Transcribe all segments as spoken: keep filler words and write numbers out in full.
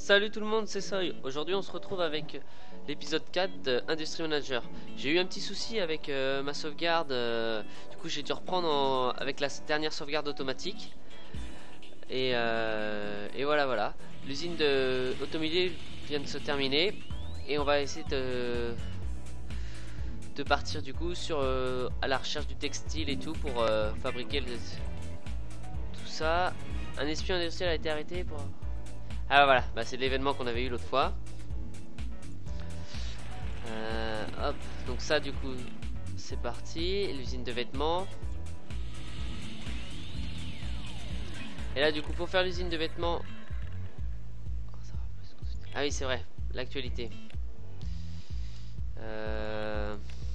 Salut tout le monde, c'est Soy. Aujourd'hui on se retrouve avec l'épisode quatre de Industry Manager. J'ai eu un petit souci avec euh, ma sauvegarde, euh, du coup j'ai dû reprendre en- avec la dernière sauvegarde automatique. Et, euh, et voilà voilà. L'usine de automobile vient de se terminer et on va essayer de, de partir du coup sur euh, à la recherche du textile et tout pour euh, fabriquer le- tout ça. Un espion industriel a été arrêté pour... Ah voilà, bah, c'est l'événement qu'on avait eu l'autre fois. Euh, hop, donc ça du coup c'est parti, l'usine de vêtements. Et là du coup pour faire l'usine de vêtements... Ah oui c'est vrai, l'actualité. Euh...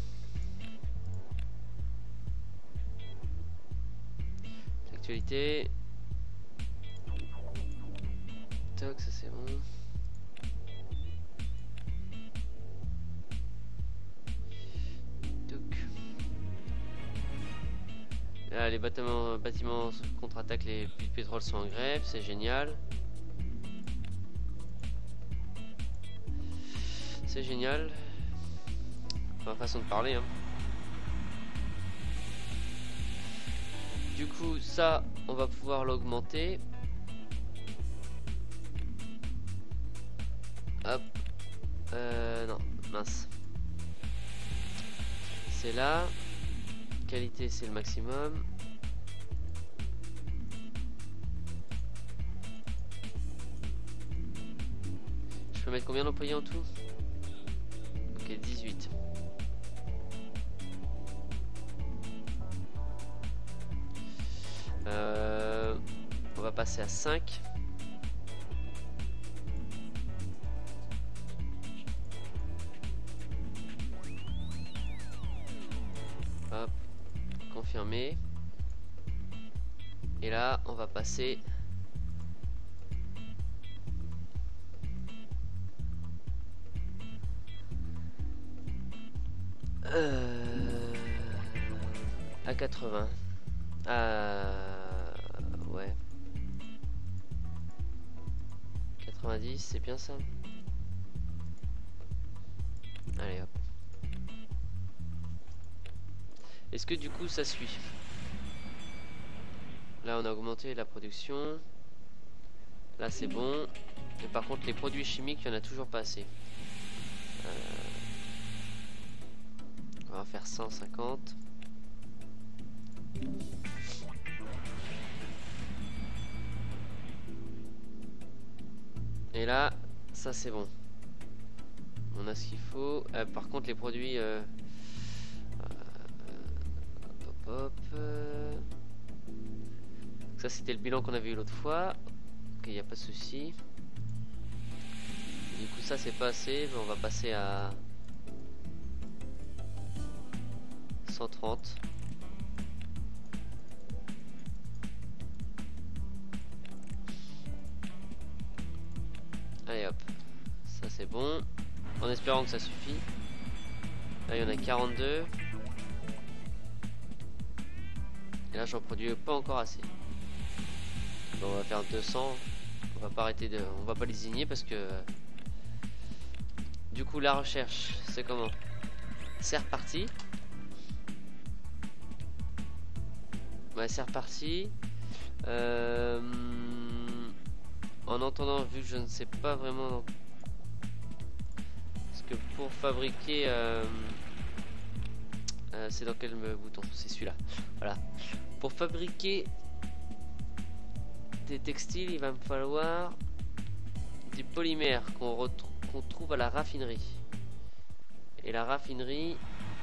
L'actualité... Toc, ça c'est bon. Là, les bâtiments, bâtiments contre-attaquent, les puits de pétrole sont en grève, c'est génial. C'est génial. Enfin, façon de parler. Hein. Du coup, ça, on va pouvoir l'augmenter. Hop. Euh, non, mince. C'est là. Qualité, c'est le maximum. Je peux mettre combien d'employés en tout? Ok, dix-huit. Euh, on va passer à cinq. Hop, confirmé. Et là, on va passer euh, à quatre-vingts. Euh, ouais. quatre-vingt-dix, c'est bien ça. Allez hop. Est-ce que du coup ça suit? Là on a augmenté la production. Là c'est bon. Mais par contre les produits chimiques, il n'y en a toujours pas assez. Euh, on va faire cent cinquante. Et là, ça c'est bon. On a ce qu'il faut. Euh, par contre les produits... Euh, euh, hop, hop, euh, ça c'était le bilan qu'on avait eu l'autre fois. Ok, il n'y a pas de souci. Du coup ça c'est pas assez. On va passer à cent trente. Allez hop. Ça c'est bon. En espérant que ça suffit. Là il y en a quarante-deux. Et là j'en produis pas encore assez. Donc, on va faire deux cents. On va pas arrêter de... On va pas lésigner parce que... Du coup la recherche c'est comment? C'est reparti. Ouais c'est reparti. Euh... En entendant, vu que je ne sais pas vraiment... Parce que pour fabriquer... Euh... Euh, c'est dans quel bouton? C'est celui-là. Voilà. Pour fabriquer des textiles, il va me falloir du polymère qu'on qu'on trouve à la raffinerie. Et la raffinerie...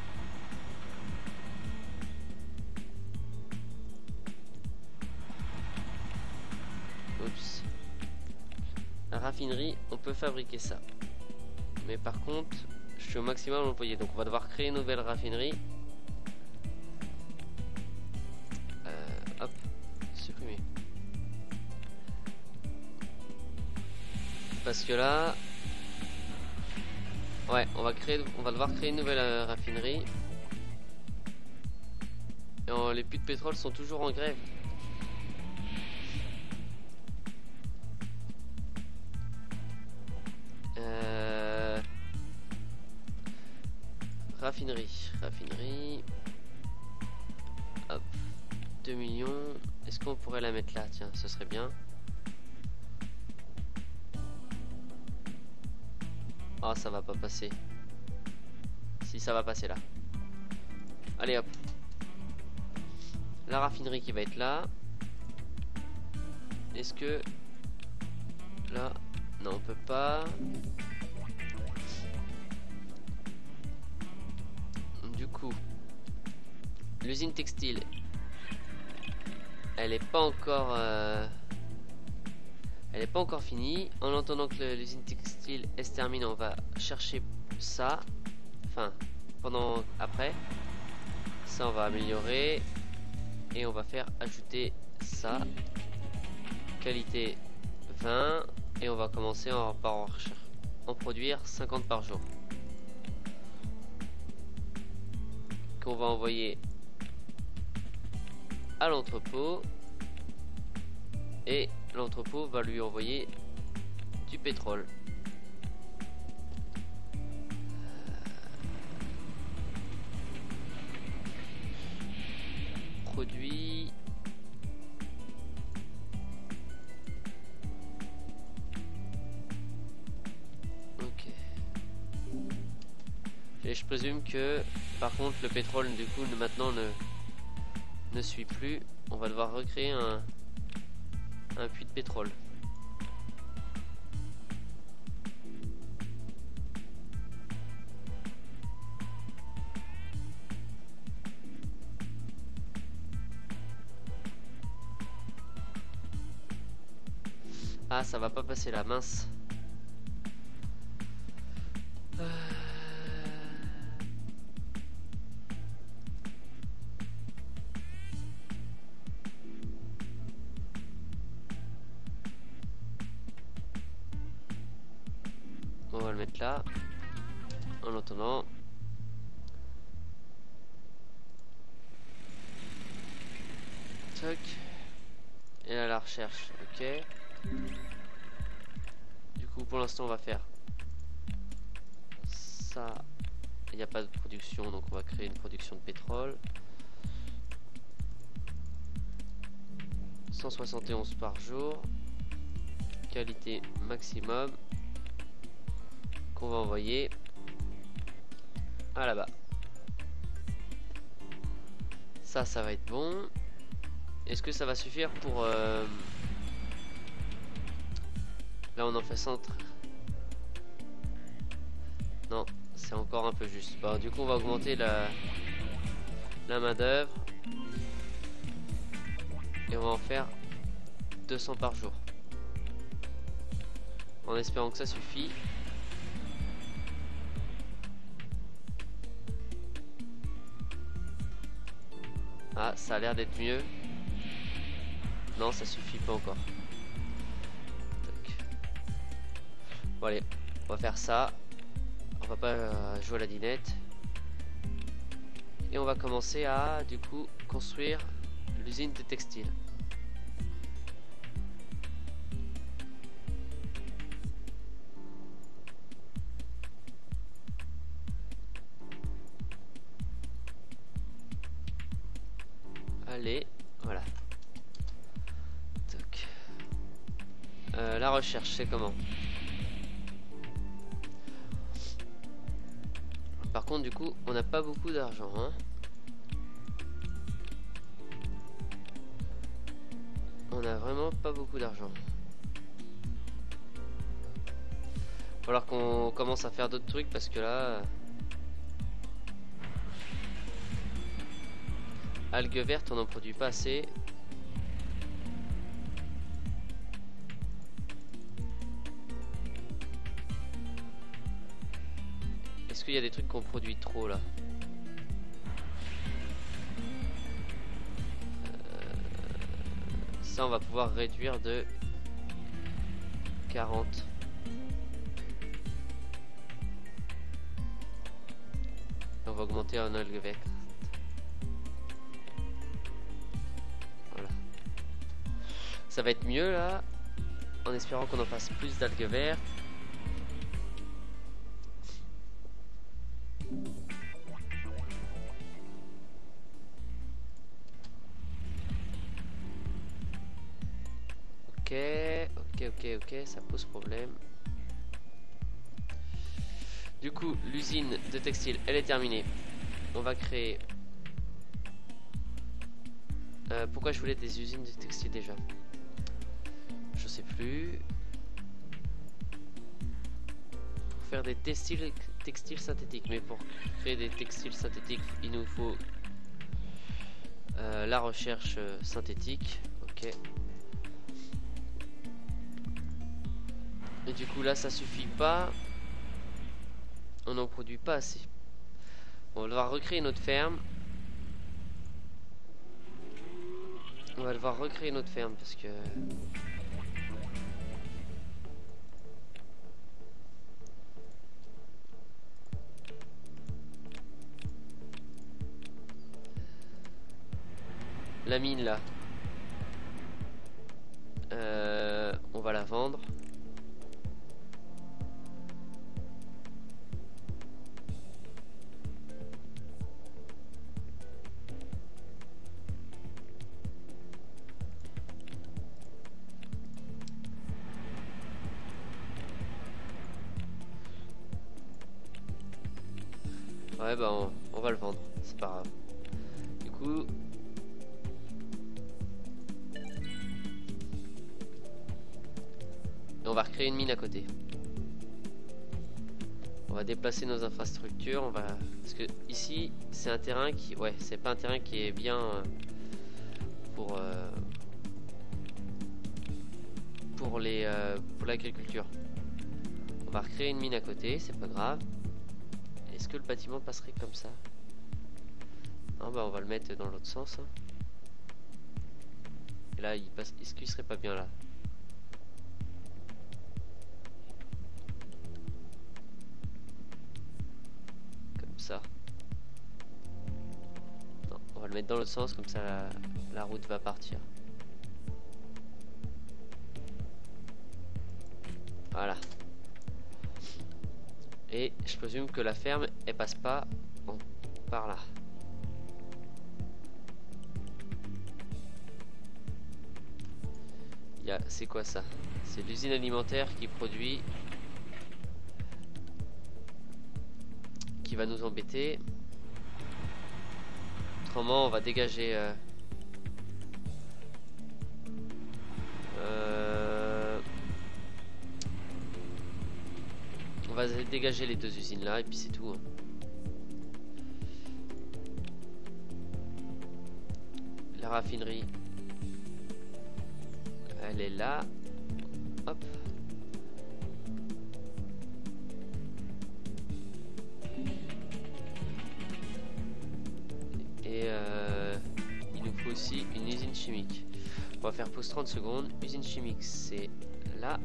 Oups. La raffinerie, on peut fabriquer ça. Mais par contre, je suis au maximum employé. Donc on va devoir créer une nouvelle raffinerie. Euh, hop, supprimer. Parce que là... Ouais, on va créer, on va devoir créer une nouvelle euh, raffinerie. Et on, les puits de pétrole sont toujours en grève. raffinerie. Raffinerie. Hop. deux millions. Est-ce qu'on pourrait la mettre là? Tiens, ce serait bien. Ah, ça va pas passer. Si, ça va passer là. Allez hop. La raffinerie qui va être là. Est-ce que... Là... Non, on peut pas. Du coup... L'usine textile... Elle est pas encore... Euh... Elle est pas encore finie. En attendant que l'usine textile elle se termine, on va chercher ça. Enfin, pendant... Après. Ça, on va améliorer. Et on va faire ajouter ça. Qualité vingt. Et on va commencer en, par en, en produire cinquante par jour. Qu'on va envoyer à l'entrepôt. Et l'entrepôt va lui envoyer du pétrole. Produit. Ok. Et je présume que par contre le pétrole du coup maintenant ne, ne suit plus. On va devoir recréer un, un puits de pétrole. Ah, ça va pas passer là, mince. Euh... On va le mettre là. En attendant. Toc. Et là la recherche, ok. Du coup pour l'instant on va faire ça. Il n'y a pas de production donc on va créer une production de pétrole. cent soixante et onze par jour. Qualité maximum. Qu'on va envoyer à là-bas. Ça, ça va être bon. Est-ce que ça va suffire pour... Euh... Là on en fait centre. Non, c'est encore un peu juste. Bon, du coup on va augmenter la, la main d'œuvre. Et on va en faire deux cents par jour. En espérant que ça suffit. Ah, ça a l'air d'être mieux. Non, ça suffit pas encore. Bon allez, on va faire ça. On va pas euh, jouer à la dinette. Et on va commencer à du coup construire l'usine de textile. Allez, voilà. Toc. Euh, la recherche, c'est comment? Par contre, du coup, on n'a pas beaucoup d'argent, hein. On a vraiment pas beaucoup d'argent. Il va falloir qu'on commence à faire d'autres trucs parce que là... Algues vertes, on n'en produit pas assez. Est-ce qu'il y a des trucs qu'on produit trop là? euh, Ça on va pouvoir réduire de quarante. On va augmenter en algues vertes. Voilà. Ça va être mieux là. En espérant qu'on en fasse plus d'algues vertes. ok, ça pose problème. Du coup, l'usine de textile, elle est terminée. On va créer... Euh, pourquoi je voulais des usines de textile déjà? Je sais plus. Pour faire des textiles, textiles synthétiques. Mais pour créer des textiles synthétiques, il nous faut euh, la recherche euh, synthétique. Ok. Et du coup là, ça suffit pas. On n'en produit pas assez. On va devoir recréer notre ferme. On va devoir recréer notre ferme parce que... La mine là. Euh, on va la vendre. Ouais bah on, on va le vendre, c'est pas grave. Du coup... Et on va recréer une mine à côté. On va déplacer nos infrastructures, on va... Parce que ici, c'est un terrain qui... Ouais, c'est pas un terrain qui est bien euh, pour... Euh, pour les euh, pour l'agriculture. On va recréer une mine à côté, c'est pas grave. Est-ce que le bâtiment passerait comme ça? Non, bah on va le mettre dans l'autre sens. Hein. Et là, il passe. Est-ce qu'il serait pas bien là? Comme ça. Non, on va le mettre dans l'autre sens, comme ça la, la route va partir. Voilà. Et je présume que la ferme, elle passe pas en, par là. C'est quoi ça? C'est l'usine alimentaire qui produit, qui va nous embêter. Autrement, on va dégager. Euh, euh, on va dégager les deux usines là et puis c'est tout. Hein. La raffinerie. Elle est là. Hop. Et euh, il nous faut aussi une usine chimique. On va faire pause trente secondes. Usine chimique, c'est là.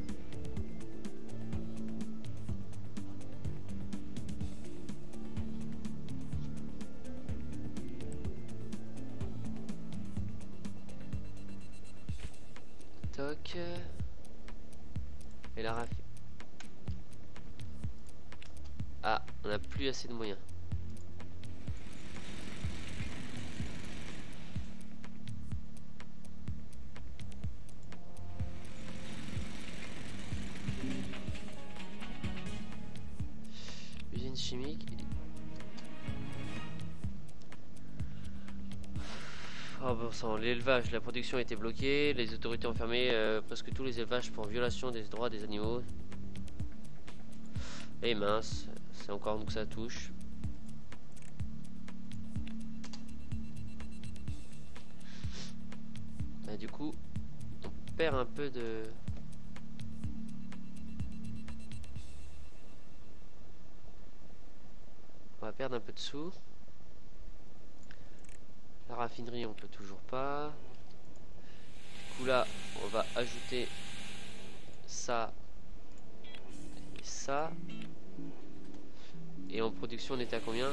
Toc. Et la raffinerie. Ah, on n'a plus assez de moyens. Usine chimique. Oh bon sang, l'élevage, la production a été bloquée, les autorités ont fermé euh, presque tous les élevages pour violation des droits des animaux. Et mince, c'est encore nous que ça touche. Et du coup, on perd un peu de... On va perdre un peu de sous. La raffinerie, on peut toujours pas. Du coup là, on va ajouter ça et ça. Et en production, on était à combien?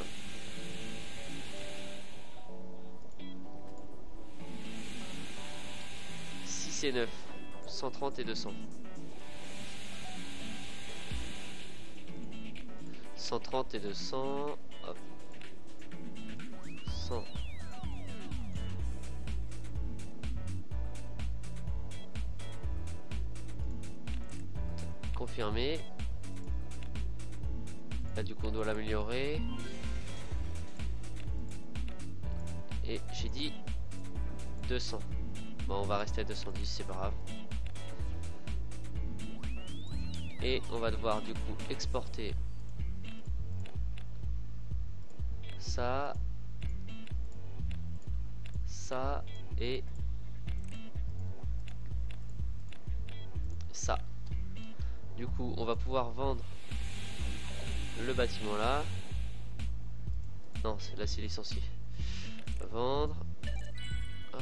six et neuf. cent trente et deux cents. cent trente et deux cents. Hop. cent. Confirmer. Là du coup on doit l'améliorer. Et j'ai dit deux cents. Bon, on va rester à deux cent dix, c'est pas grave. Et on va devoir du coup exporter ça, ça et ça. Du coup, on va pouvoir vendre le bâtiment là. Non, là c'est licencié. Vendre. Hop.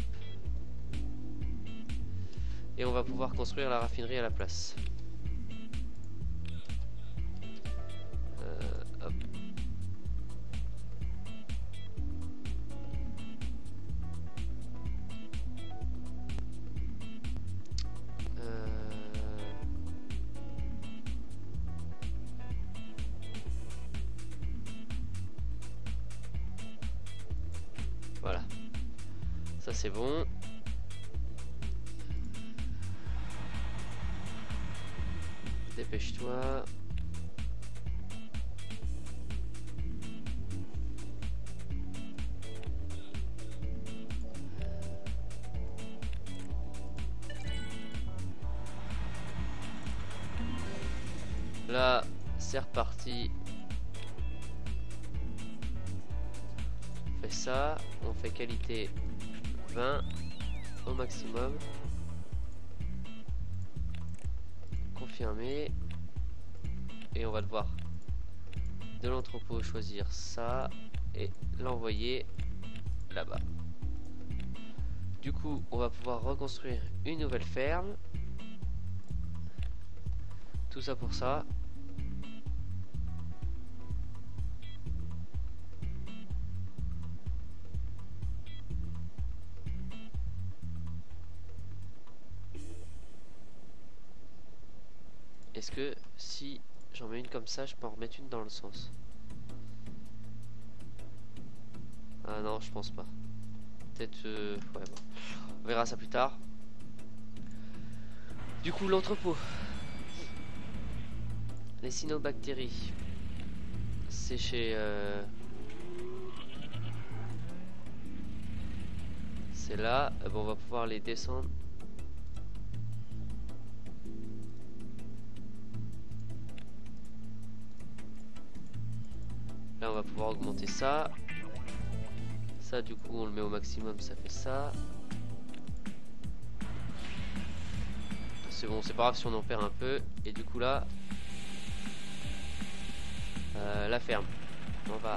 Et on va pouvoir construire la raffinerie à la place. Euh, hop. Euh... Voilà. Ça c'est bon. Dépêche-toi. Là, c'est reparti. On fait ça. On fait qualité vingt au maximum. Confirmer. Et on va devoir de l'entrepôt choisir ça et l'envoyer là-bas. Du coup, on va pouvoir reconstruire une nouvelle ferme. Tout ça pour ça. Est-ce que si j'en mets une comme ça, je peux en remettre une dans le sens? Ah non, je pense pas. Peut-être... Euh, ouais, bon. On verra ça plus tard. Du coup, l'entrepôt. Les cyanobactéries. C'est chez... Euh... C'est là. Bon, on va pouvoir les descendre. Là, on va pouvoir augmenter ça. Ça, du coup, on le met au maximum, ça fait ça. C'est bon, c'est pas grave si on en perd un peu. Et du coup, là, euh, la ferme. On va...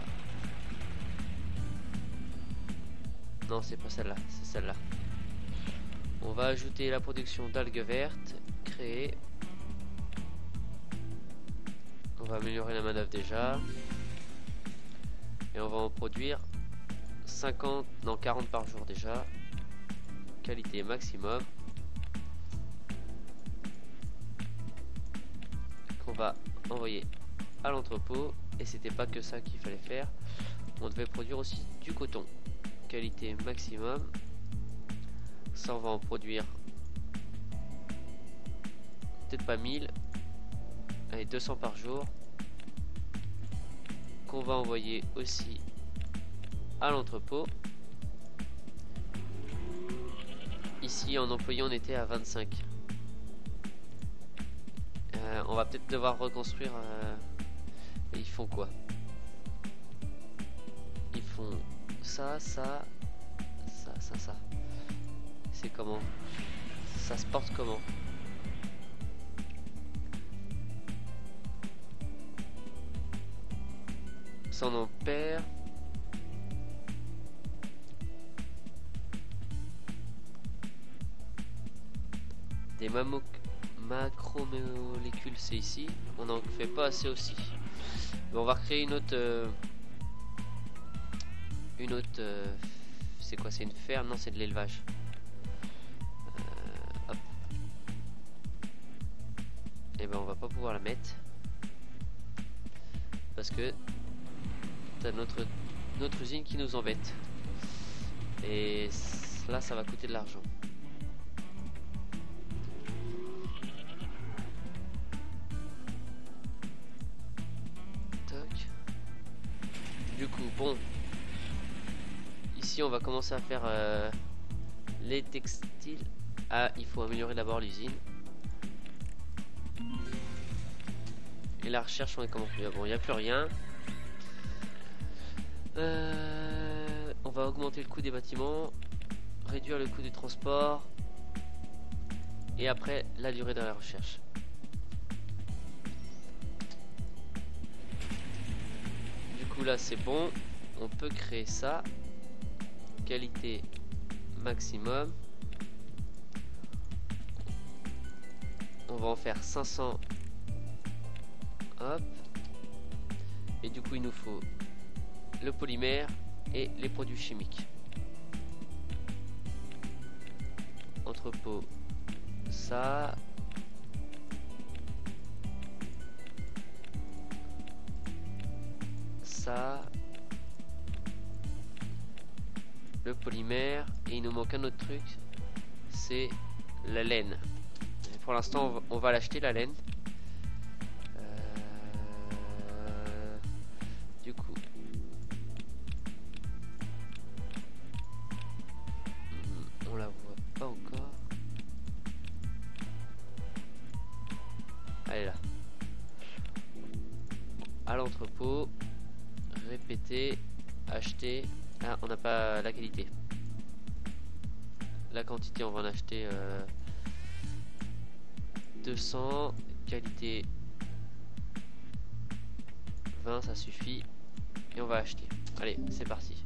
Non, c'est pas celle-là, c'est celle-là. On va ajouter la production d'algues vertes. Créer. On va améliorer la main-d'œuvre déjà. Et on va en produire cinquante, non quarante par jour déjà. Qualité maximum. Qu'on va envoyer à l'entrepôt. Et c'était pas que ça qu'il fallait faire. On devait produire aussi du coton. Qualité maximum. Ça on va en produire peut-être pas mille. Allez, deux cents par jour. Qu'on va envoyer aussi à l'entrepôt. Ici en employé on était à vingt-cinq. Euh, on va peut-être devoir reconstruire. Euh... Ils font quoi? Ils font ça, ça, ça, ça, ça. C'est comment? Ça se porte comment? Ça on en perd. Des macromolécules c'est ici. On n'en fait pas assez aussi. Mais on va recréer une autre euh, une autre euh, c'est quoi? C'est une ferme? Non, c'est de l'élevage. euh, hop. Et ben on va pas pouvoir la mettre parce que t'as notre notre usine qui nous embête. Et là ça va coûter de l'argent. Bon, ici on va commencer à faire euh, les textiles. Ah, il faut améliorer d'abord l'usine. Et la recherche, on est comment? Bon, il n'y a plus rien. Euh, on va augmenter le coût des bâtiments, réduire le coût du transport, et après la durée de la recherche. Du coup là c'est bon, on peut créer ça. Qualité maximum. On va en faire cinq cents. Hop. Et du coup il nous faut le polymère et les produits chimiques. Entrepôt, ça. Ça. Le polymère. Et il nous manque un autre truc. C'est la laine. Et pour l'instant, on va l'acheter, la laine. Euh... Du coup. On la voit pas encore. Elle est là. À l'entrepôt. Répéter. Acheter. Ah, on n'a pas la qualité. La quantité, on va en acheter euh, deux cents. Qualité vingt, ça suffit. Et on va acheter. Allez, c'est parti.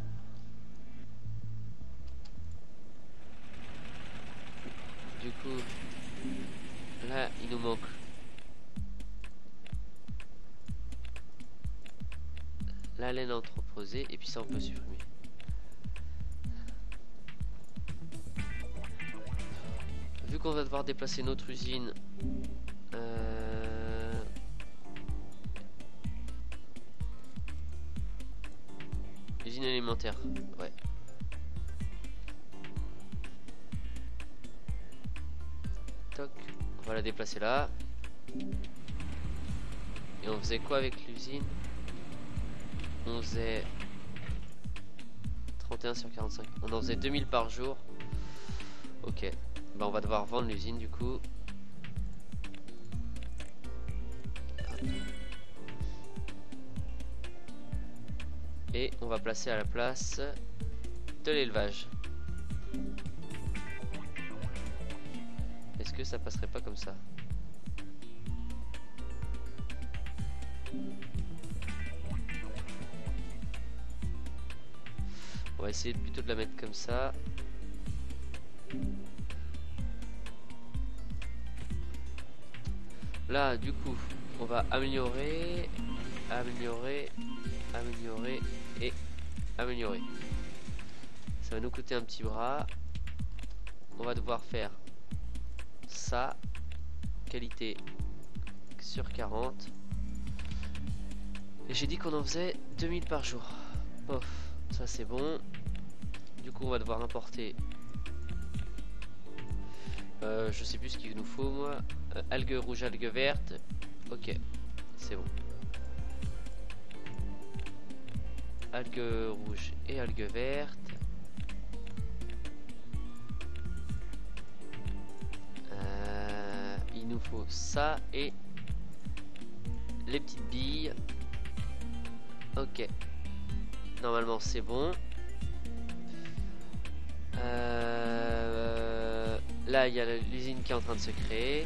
Du coup, là, il nous manque la laine entreposée. Et puis ça, on peut supprimer. Vu qu'on va devoir déplacer notre usine, euh... usine alimentaire, ouais. Toc, on va la déplacer là. Et on faisait quoi avec l'usine? On faisait trente et un sur quarante-cinq. On en faisait deux mille par jour. Ok. Bah on va devoir vendre l'usine du coup. Et on va placer à la place de l'élevage. Est-ce que ça passerait pas comme ça? On va essayer plutôt de la mettre comme ça. Là, du coup, on va améliorer, améliorer, améliorer et améliorer. Ça va nous coûter un petit bras. On va devoir faire ça. Qualité sur quarante. Et j'ai dit qu'on en faisait deux mille par jour. Pof, ça c'est bon. Du coup, on va devoir importer. Euh, je sais plus ce qu'il nous faut moi. Euh, algues rouges, algues vertes. Ok, c'est bon. Algues rouges et algues vertes. Euh, il nous faut ça et les petites billes. Ok. Normalement c'est bon. Euh, là il y a l'usine qui est en train de se créer.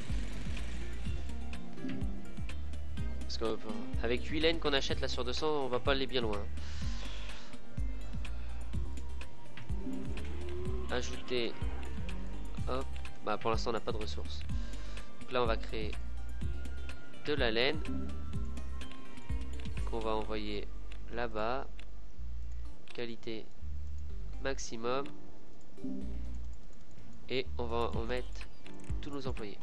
Parce qu'avec huit laines qu'on achète là sur deux cents, on va pas aller bien loin. Ajouter. Hop. Bah pour l'instant on n'a pas de ressources. Donc là on va créer de la laine qu'on va envoyer là-bas. Qualité maximum. Et on va en mettre tous nos employés.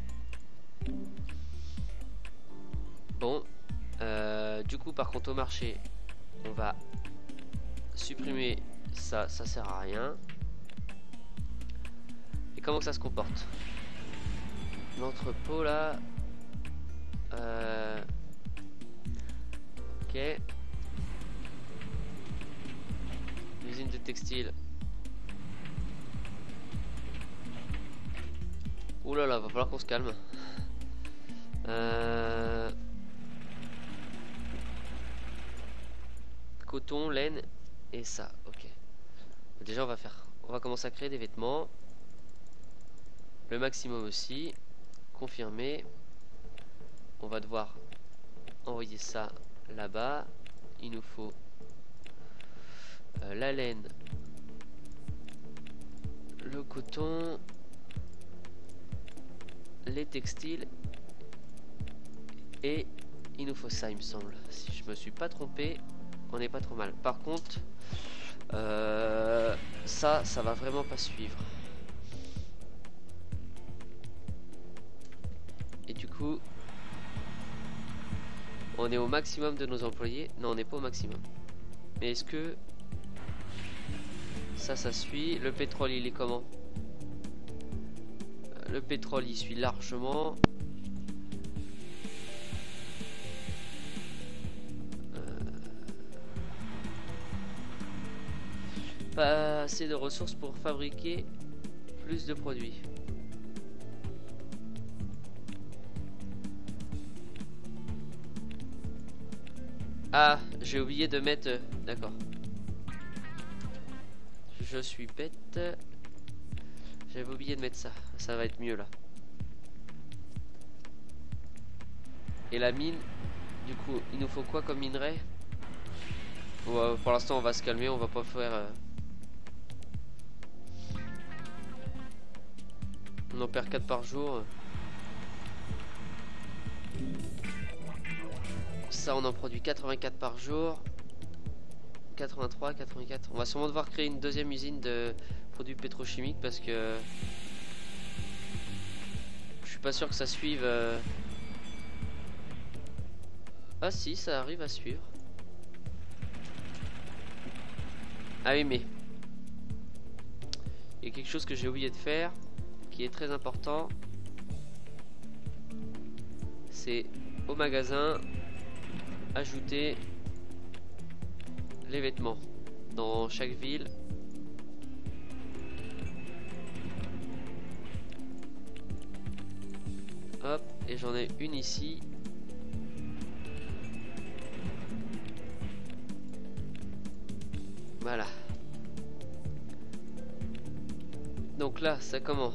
Bon, euh, du coup par contre au marché on va supprimer ça, ça sert à rien. Et comment que ça se comporte? L'entrepôt là, euh, ok, des textiles. Ouh là là, va falloir qu'on se calme. Euh... Coton, laine et ça, ok. Déjà on va faire, on va commencer à créer des vêtements. Le maximum aussi. Confirmer. On va devoir envoyer ça là-bas. Il nous faut euh, la laine, le coton, les textiles et il nous faut ça, il me semble. Si je me suis pas trompé, on n'est pas trop mal. Par contre, euh, ça, ça va vraiment pas suivre. Et du coup, on est au maximum de nos employés. Non, on n'est pas au maximum. Mais est-ce que ça, ça suit? Le pétrole, il est comment? Le pétrole, il suit largement. Euh... Pas assez de ressources pour fabriquer plus de produits. Ah, j'ai oublié de mettre... Euh, D'accord. Je suis bête. J'avais oublié de mettre ça. Ça va être mieux là. Et la mine, du coup, il nous faut quoi comme minerai? Ouais, pour l'instant, on va se calmer. On va pas faire... Euh... On en perd quatre par jour. Ça, on en produit quatre-vingt-quatre par jour. quatre-vingt-trois, quatre-vingt-quatre. On va sûrement devoir créer une deuxième usine de produits pétrochimiques parce que je suis pas sûr que ça suive. Euh... Ah si, ça arrive à suivre. Ah oui, mais il y a quelque chose que j'ai oublié de faire qui est très important. C'est au magasin ajouter les vêtements dans chaque ville. Hop, et j'en ai une ici. Voilà. Donc là, ça comment?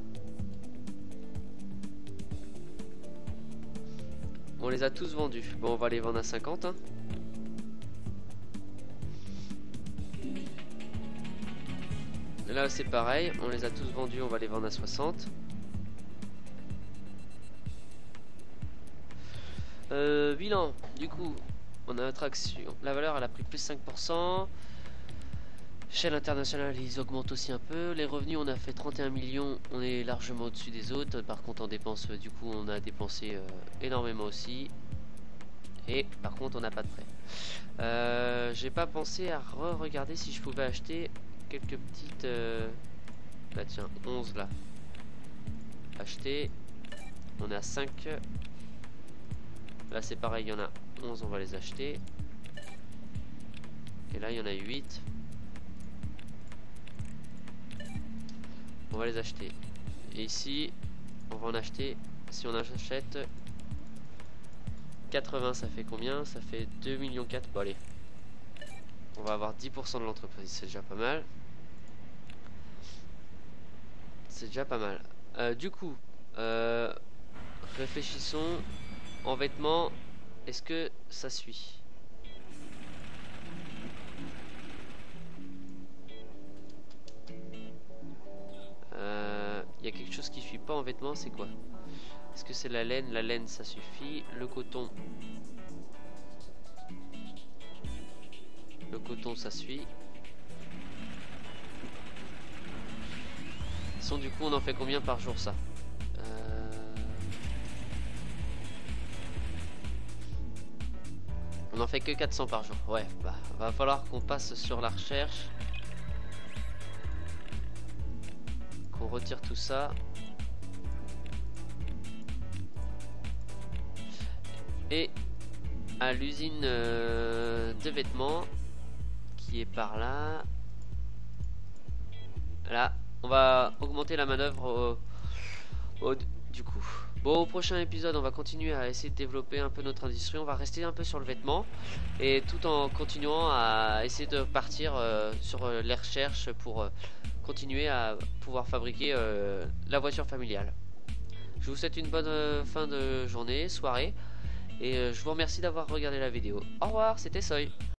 On les a tous vendus. Bon, on va les vendre à cinquante. Hein. Là, c'est pareil. On les a tous vendus. On va les vendre à soixante. Euh, bilan. Du coup, on a notre action. La valeur, elle a pris plus cinq pour cent. Chaîne internationale, ils augmentent aussi un peu. Les revenus, on a fait trente et un millions. On est largement au-dessus des autres. Par contre, en dépenses, du coup, on a dépensé euh, énormément aussi. Et par contre, on n'a pas de prêt. Euh, J'ai pas pensé à re-regarder si je pouvais acheter quelques petites... Euh... Bah tiens, onze là. Acheter. On est à cinq. Là, c'est pareil, il y en a onze, on va les acheter. Et là, il y en a huit. On va les acheter. Et ici, on va en acheter. Si on achète quatre-vingts, ça fait combien? Ça fait deux virgule quatre millions. Bon, allez. On va avoir dix pour cent de l'entreprise. C'est déjà pas mal. C'est déjà pas mal. Euh, du coup, euh, réfléchissons. En vêtements, est-ce que ça suit? Euh, il y a quelque chose qui suit pas en vêtements, c'est quoi? Est-ce que c'est la laine? La laine, ça suffit. Le coton. Le coton, ça suit. Sont du coup, on en fait combien par jour, ça? euh... On en fait que quatre cents par jour. Ouais, bah, va falloir qu'on passe sur la recherche. Qu'on retire tout ça. Et à l'usine euh, de vêtements qui est par là. Là, on va augmenter la manœuvre au, au- du coup. Bon, au prochain épisode, on va continuer à essayer de développer un peu notre industrie. On va rester un peu sur le vêtement et tout en continuant à essayer de partir euh, sur euh, les recherches pour euh, continuer à pouvoir fabriquer euh, la voiture familiale. Je vous souhaite une bonne euh, fin de journée, soirée, et euh, je vous remercie d'avoir regardé la vidéo. Au revoir, c'était Soy.